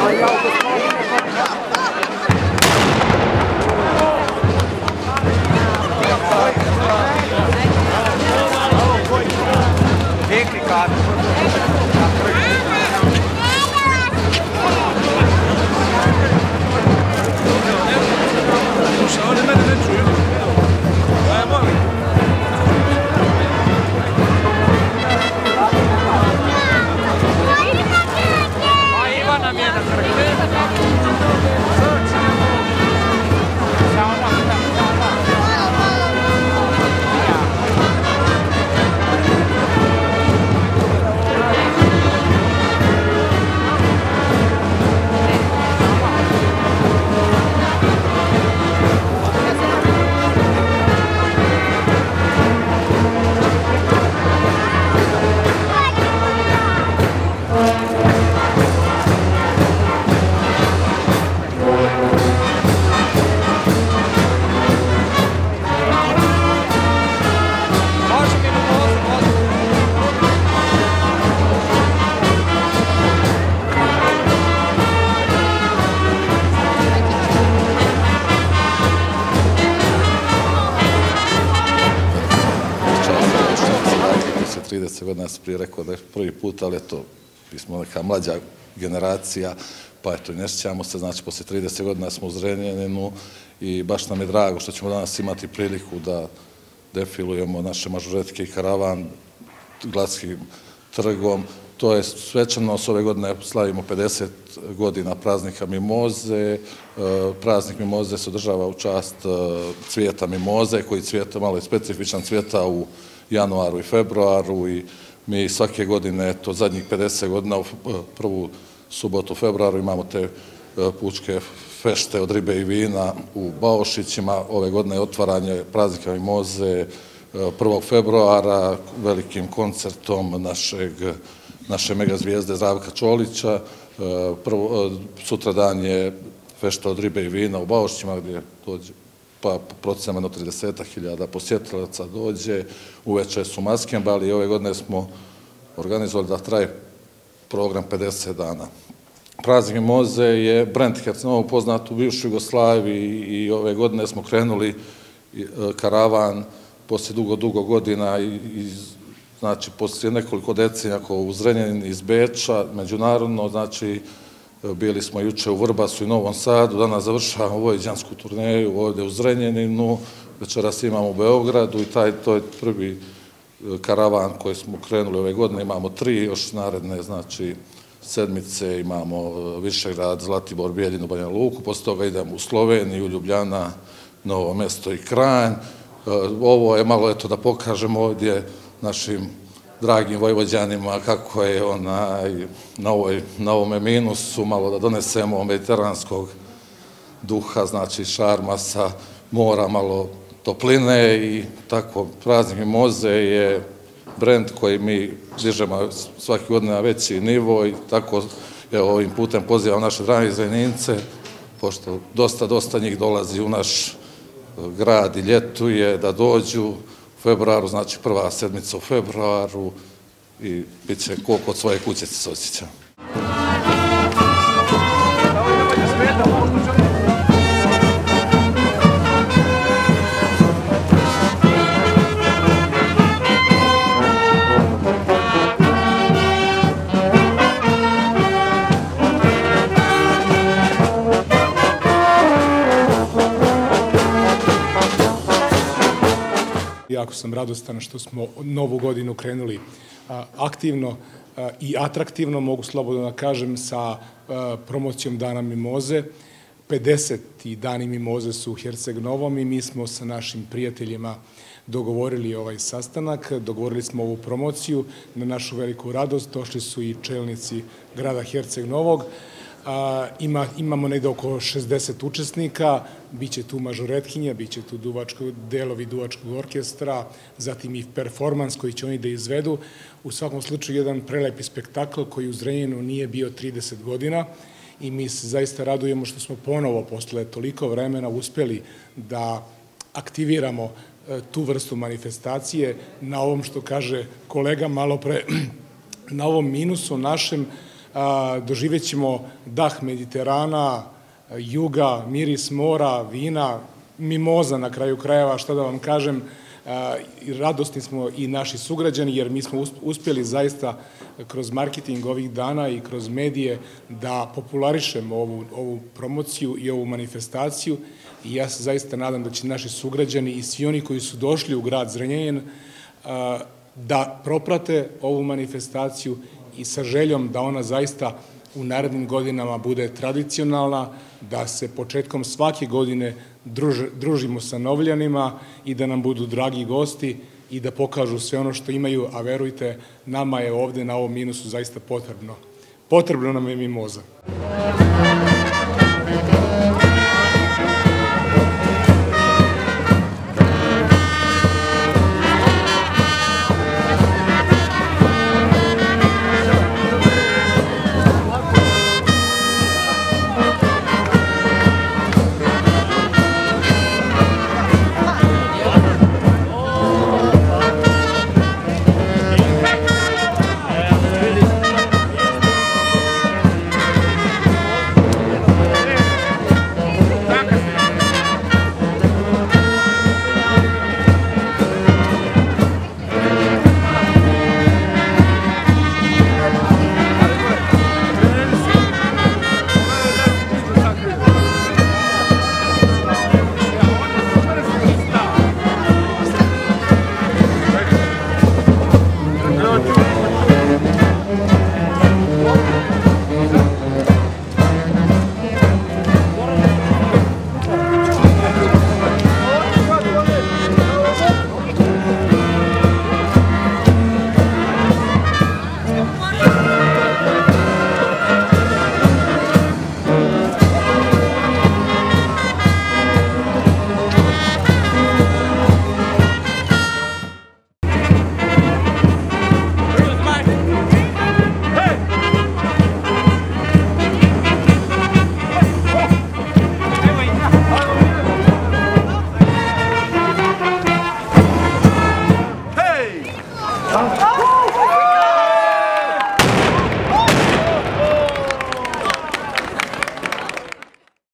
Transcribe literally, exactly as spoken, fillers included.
trideset godina sam prije rekao da je prvi put, ali eto, mi smo neka mlađa generacija, pa eto, ne sjećamo se, znači, posle trideset godina smo u Zrenjaninu i baš nam je drago što ćemo danas imati priliku da defilujemo naše mažoretke i karavan Gladskim trgom. To je svečanost, ove godine slavimo pedeset godina praznika mimoze. Praznik mimoze se održava u čast cvijeta mimoze, koji cvijeta, malo je specifičan, cvijeta u januaru i februaru i mi svake godine, to zadnjih pedeset godina, u prvu subotu u februaru imamo te pučke fešte od ribe i vina u Baošićima. Ove godine je otvaranje praznika mimoze prvog februara velikim koncertom našeg naše megazvijezde Zdravka Čolića. Sutra dan je fešta od ribe i vina u Baošićima gdje dođe, pa procenjeno tridesetak hiljada posjetilaca dođe. Uveče su maskembali i ove godine smo organizovali da traje program pedeset dana. Praznik mimoze je brend Herceg Novog poznat u bivšoj Jugoslaviji i ove godine smo krenuli karavan poslije dugo, dugo godina i znači, poslije nekoliko decenija u Zrenjanin iz Beča, međunarodno, znači, bili smo juče u Vrbasu i Novom Sadu, danas završavamo vojvođansku turneju ovdje u Zrenjaninu, večeras imamo u Beogradu i taj, to je prvi karavan koji smo krenuli ove godine, imamo tri još naredne, znači, sedmice, imamo Višegrad, Zlatibor, Bijeljinu, Banja Luku, posle toga idemo u Sloveniju, Ljubljana, Novo Mesto i Kranj. Ovo je malo, eto, da pokažemo ovdje našim dragim Vojvođanima kako je onaj, na ovome minusu, malo da donesemo mediteranskog duha, znači šarma sa mora, malo topline i tako. Praznik mimoze je brend koji mi dižemo svaki godin na veći nivo i tako, evo, ovim putem pozivam naše drage Zrenjanince, pošto dosta, dosta njih dolazi u naš grad i ljetuje, da dođu u februaru, znači prva sedmica u februaru i bit će ko kod svoje kuće se osjeća. Jako sam radostan što smo novu godinu krenuli aktivno i atraktivno, mogu slobodno da kažem, sa promocijom Dana mimoze. pedeseti dani mimoze su u Herceg Novom i mi smo sa našim prijateljima dogovorili ovaj sastanak, dogovorili smo ovu promociju. Na našu veliku radost došli su i čelnici grada Herceg Novog. Imamo negde oko šezdeset učesnika, bit će tu mažoretkinja, bit će tu delovi duvačkog orkestra, zatim i performans koji će oni da izvedu. U svakom slučaju jedan prelepi spektakl koji u Zrenjaninu nije bio trideset godina i mi se zaista radujemo što smo ponovo posle toliko vremena uspeli da aktiviramo tu vrstu manifestacije na ovom, što kaže kolega malo pre, na ovom minusu našem doživjet ćemo dah Mediterana, juga, miris mora, vina, mimoza na kraju krajeva, šta da vam kažem, radosni smo i naši sugrađani, jer mi smo uspjeli zaista kroz marketing ovih dana i kroz medije da popularišemo ovu, ovu promociju i ovu manifestaciju i ja se zaista nadam da će naši sugrađani i svi oni koji su došli u grad Zrenjanin da proprate ovu manifestaciju i sa željom da ona zaista u narednim godinama bude tradicionalna, da se početkom svake godine druž, družimo sa Novljanima i da nam budu dragi gosti i da pokažu sve ono što imaju, a verujte, nama je ovde na ovom minusu zaista potrebno. Potrebno nam je mimoza.